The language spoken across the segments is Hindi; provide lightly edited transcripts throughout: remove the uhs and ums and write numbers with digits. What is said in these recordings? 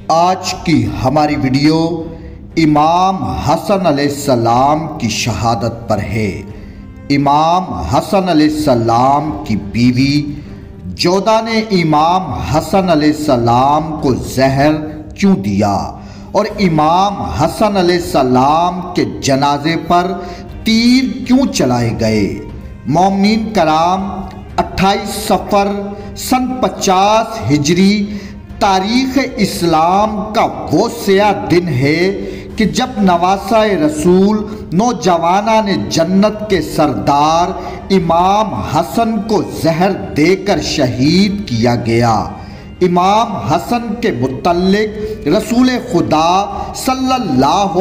आज की हमारी वीडियो इमाम हसन अलैहिस्सलाम की शहादत पर है। इमाम हसन अलैहिस्सलाम की बीवी जोधा ने इमाम हसन अलैहिस्सलाम को जहर क्यों दिया और इमाम हसन अलैहिस्सलाम के जनाजे पर तीर क्यों चलाए गए। मोमिन कराम 28 सफ़र सन 50 हिजरी तारीख़ इस्लाम का वो स्या दिन है कि जब नवासा-ए रसूल नौजवाना ने जन्नत के सरदार इमाम हसन को जहर देकर शहीद किया गया। इमाम हसन के मुतल्लिक रसूल खुदा सल्लल्लाहु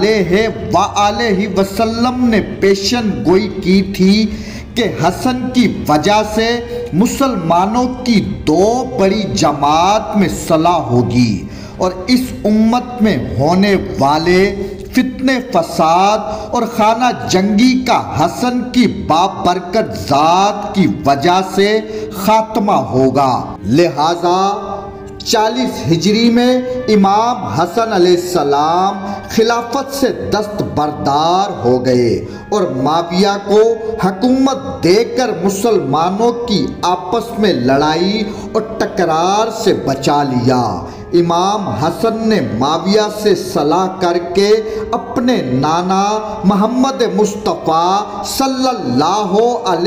अलैहि वसल्लम ने पेशन गोई की थी कि हसन की वजह से मुसलमानों की दो बड़ी जमात में सलाह होगी और इस उम्मत में होने वाले फितने फसाद और खाना जंगी का हसन की बाबरकत ज़ात की वजह से खात्मा होगा। लिहाजा 40 हिजरी में इमाम हसन अलैहिस्सलाम खिलाफत से दस्तबरदार हो गए और माविया को हुकूमत देकर मुसलमानों की आपस में लड़ाई और टकरार से बचा लिया। इमाम हसन ने माविया से सलाह करके अपने नाना मोहम्मद मुस्तफ़ा सल्लल्लाहु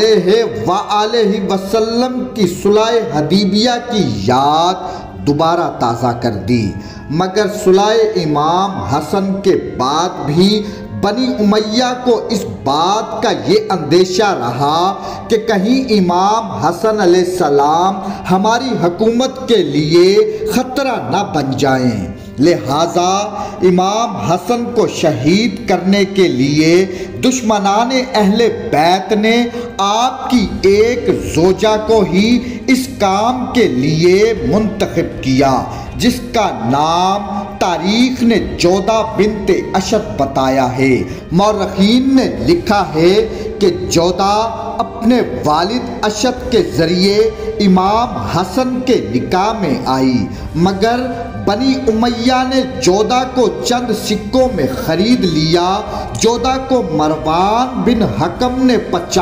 अलैहि वसल्लम की सुलह हदीबिया की याद दोबारा ताज़ा कर दी, मगर सुलह इमाम हसन के बाद भी बनी उमैया को इस बात का ये अंदेशा रहा कि कहीं इमाम हसन अलैहिस्सलाम हमारी हुकूमत के लिए ख़तरा न बन जाएं। लिहाजा इमाम हसन को शहीद करने के लिए दुश्मनाने अहले बैत ने आपकी एक जोजा को ही इस काम के लिए मुंतखब किया, जिसका नाम तारीख ने जोधा बिन्ते अशद बताया है। मौरखीन ने लिखा है कि जोधा अपने वालिद अशद के ज़रिए इमाम हसन के निकाह में आई, मगर बनी उमैया ने जोधा को चंद सिक्कों में ख़रीद लिया। जोधा को मरवान बिन हकम ने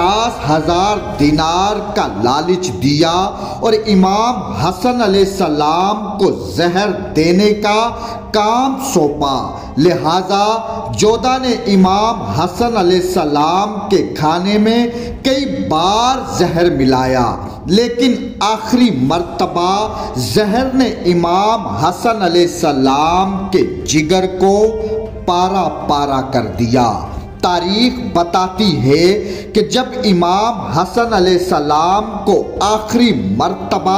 50,000 दिनार का लालच दिया और इमाम हसन अलैहिस्सलाम को जहर देने का काम सौंपा। लिहाजा जोधा ने इमाम हसन अलैहिस्सलाम के खाने में कई बार जहर मिलाया, लेकिन आखिरी मर्तबा जहर ने इमाम हसन अलैहिस्सलाम के जिगर को पारा पारा कर दिया। तारीख बताती है कि जब इमाम हसन अलैहिस्सलाम को आखिरी मर्तबा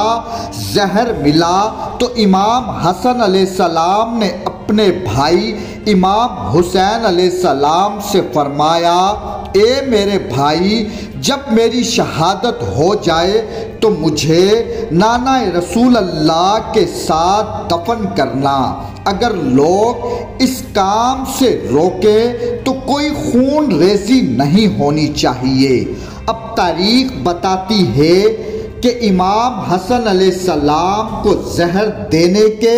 जहर मिला तो इमाम हसन अलैहिस्सलाम ने अपने भाई इमाम हुसैन अलैहिस्सलाम से फरमाया, ए मेरे भाई, जब मेरी शहादत हो जाए तो मुझे नाना रसूल अल्लाह के साथ दफन करना। अगर लोग इस काम से रोके तो कोई खून रेजी नहीं होनी चाहिए। अब तारीख बताती है कि इमाम हसन अलैहिस्सलाम को जहर देने के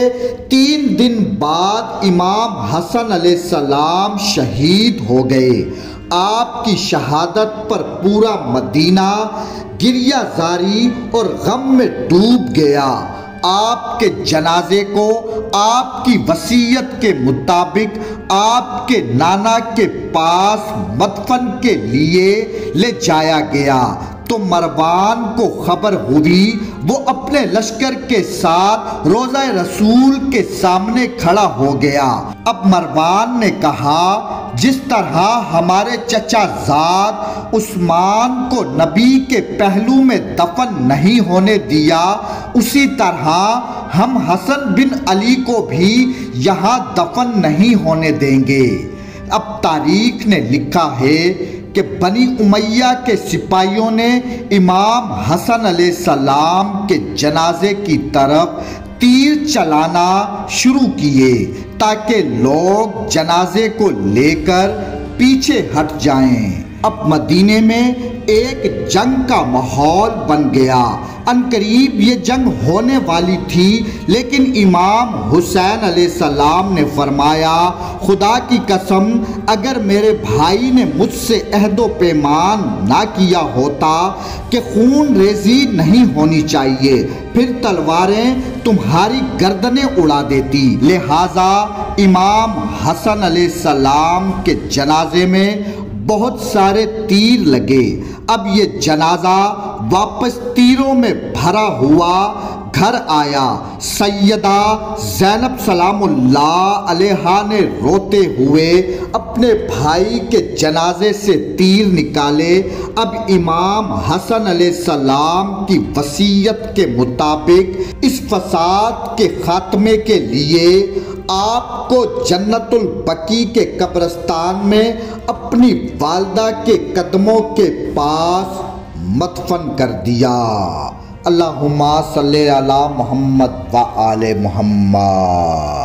3 दिन बाद इमाम हसन अलैहिस्सलाम शहीद हो गए। आपकी शहादत पर पूरा मदीना गिरियाजारी और गम में डूब गया। आपके जनाजे को आपकी वसीयत के मुताबिक आपके नाना के पास मदफन के लिए ले जाया गया तो मरवान को खबर हुई। वो अपने लश्कर के साथ रोज़ा रसूल के सामने खड़ा हो गया। अब मरवान ने कहा, जिस तरह हमारे चचा ज़ाद उस्मान को नबी के पहलू में दफन नहीं होने दिया, उसी तरह हम हसन बिन अली को भी यहाँ दफन नहीं होने देंगे। अब तारीख ने लिखा है कि बनी उमैया के सिपाहियों ने इमाम हसन अलैहिस्सलाम के जनाजे की तरफ तीर चलाना शुरू किए ताकि लोग जनाजे को लेकर पीछे हट जाएं। अब मदीने में एक जंग का माहौल बन गया। अनकरीब ये जंग होने वाली थी, लेकिन इमाम हुसैन अलैहिस्सलाम ने फरमाया, खुदा की कसम, अगर मेरे भाई ने मुझसे अहदो पैमान ना किया होता कि खून रेजी नहीं होनी चाहिए, फिर तलवारें तुम्हारी गर्दनें उड़ा देती। लिहाजा इमाम हसन अलैहिस्सलाम के जनाजे में बहुत सारे तीर लगे। अब ये जनाजा वापस तीरों में भरा हुआ घर आया। सैयदा ज़ैनब सलामुल्लाह अलैहा ने रोते हुए अपने भाई के जनाजे से तीर निकाले। अब इमाम हसन अलैहिस्सलाम की वसीयत के मुताबिक इस फसाद के खात्मे के लिए आपको जन्नतुल बकी के कब्रिस्तान में अपनी वालदा के कदमों के पास मदफन कर दिया। अल्लाहुम्मा सल्ली अला मुहम्मद व आले मुहम्मद।